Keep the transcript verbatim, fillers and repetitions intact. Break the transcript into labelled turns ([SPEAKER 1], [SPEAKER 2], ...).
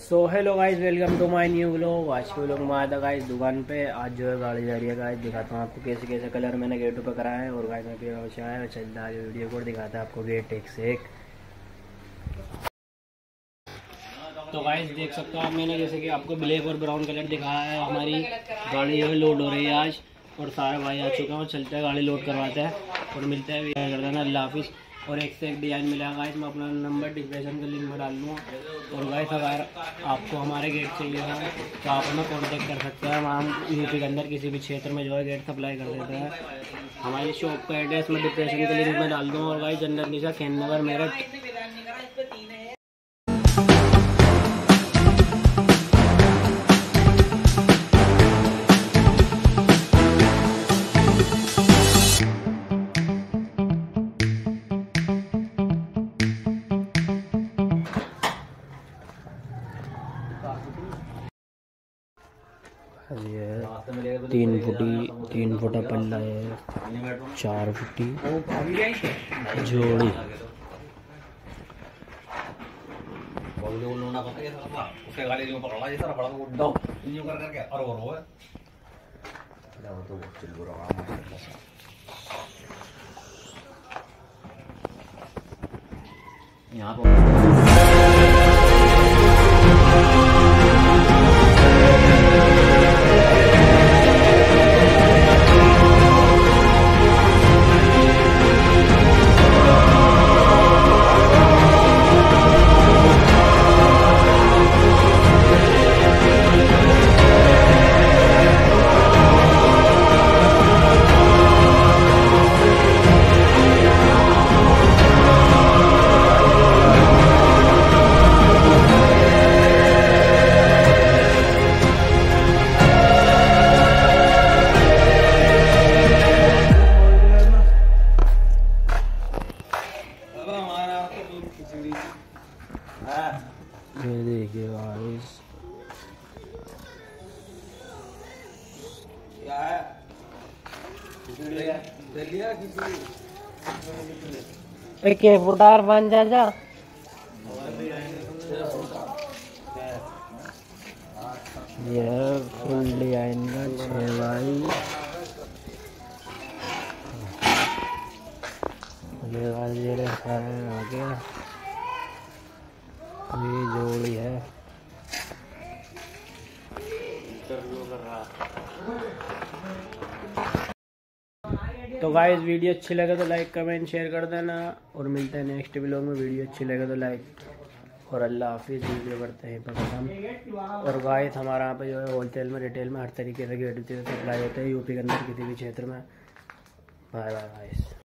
[SPEAKER 1] So hello guys, welcome to my new vlog. आज के vlog में आया था गाइस दुकान पे। आज जो है गाड़ी जा रही है गाइस, दिखाता हूँ आपको कैसे कैसे कलर मैंने गेट पे कराया है। और गाइस में फिर आया चलता है वीडियो को दिखाता है आपको गेट एक से एक। तो गाइस देख सकते हो आप, मैंने जैसे कि आपको ब्लैक और ब्राउन कलर दिखाया है। हमारी गाड़ी जो है लोड हो रही है आज, और सारे भाई आ चुके हैं और चलते हैं गाड़ी लोड करवाते हैं और मिलते हैं कर देना अल्लाह हाफिज़। और एक से एक डिज़ाइन मिलेगा गाइस, मैं अपना नंबर डिस्क्रिप्शन के लिंक में डाल दूँगा। और गाइस अगर आपको हमारे गेट चाहिए है तो आप हमें कॉन्टेक्ट कर सकते हैं। हम यूपी के अंदर किसी भी क्षेत्र में जो है गेट सप्लाई कर देते हैं। हमारी शॉप का एड्रेस मैं डिस्क्रिप्शन के लिंक में डाल दूँगा। और गाइस जनरल निशा खेन नगर मेरठ। ये तीन फुटी तीन फुटा पल्ला है, चार फुटी जोड़ी। यहाँ पर ये देखिए गाइस, एक फुटार बन जा जा। ये फुल डिजाइन का छह भाई, ये वाले आगे ये जोड़ी है। तो गाइस वीडियो अच्छी लगे तो लाइक कमेंट शेयर कर देना, और मिलते हैं नेक्स्ट व्लॉग में। वीडियो अच्छी लगे तो लाइक और अल्लाह हाफिज़। वीडियो करते हैं पर हम। और गाइस हमारे यहाँ पे जो है होलसेल में रिटेल में हर तरीके से गेट सप्लाई होते हैं यूपी के अंदर किसी भी क्षेत्र में। Bye bye guys.